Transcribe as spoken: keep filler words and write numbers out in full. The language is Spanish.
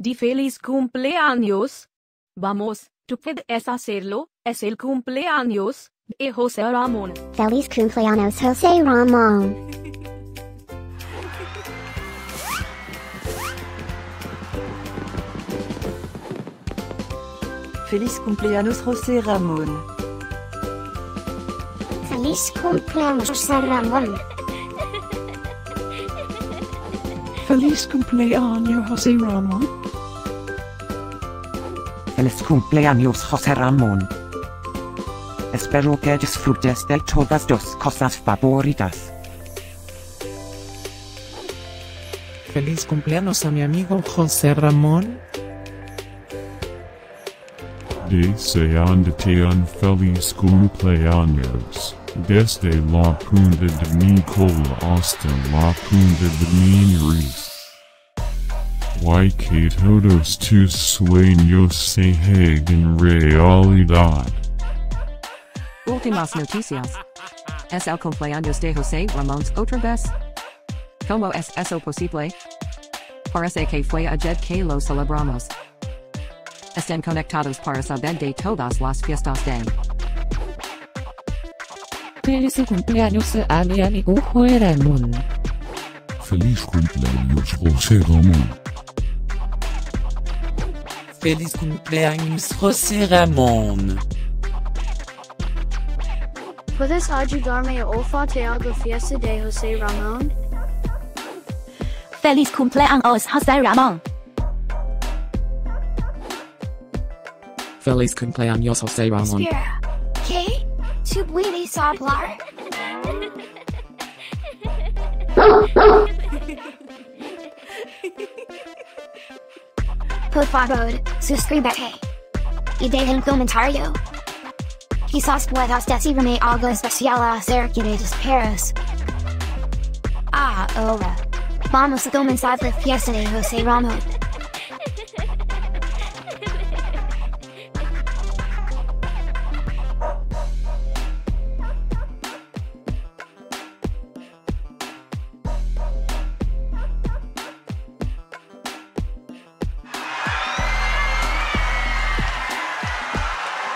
di feliz cumpleaños. Vamos, tú puedes hacerlo, es el cumpleaños de José Ramón. Feliz Cumpleaños José Ramón. Feliz Cumpleaños José Ramón. Feliz Cumpleaños José Ramón. Feliz Cumpleaños José Ramón. Feliz Cumpleaños José Ramón. Espero que disfrutes de todas tus cosas favoritas. Feliz cumpleaños a mi amigo José Ramón. Deseándote un feliz cumpleaños, desde la punta de mi cola hasta la punta de mi nariz. Y que todos tus sueños se hagan realidad. Últimas noticias. Es el cumpleaños de José Ramón otra vez. ¿Cómo es eso posible? Parece que fue ayer que lo celebramos. Estén conectados para saber de todas las fiestas de. Feliz cumpleaños a mi amigo José Ramón. Feliz cumpleaños José Ramón. Feliz cumpleaños José Ramón. ¿Puedes ayudarme a olfatear la fiesta de José Ramón? Feliz Cumpleaños José Ramón. Feliz cumpleaños José Ramón. Espera, ¿qué? ¿Tú puedes hablar? Por favor, suscríbete. Y deja un comentario. Quizás puedas decirme algo especial acerca de tus perros. Ah, ahora. Vamos a comenzar la fiesta de José Ramón.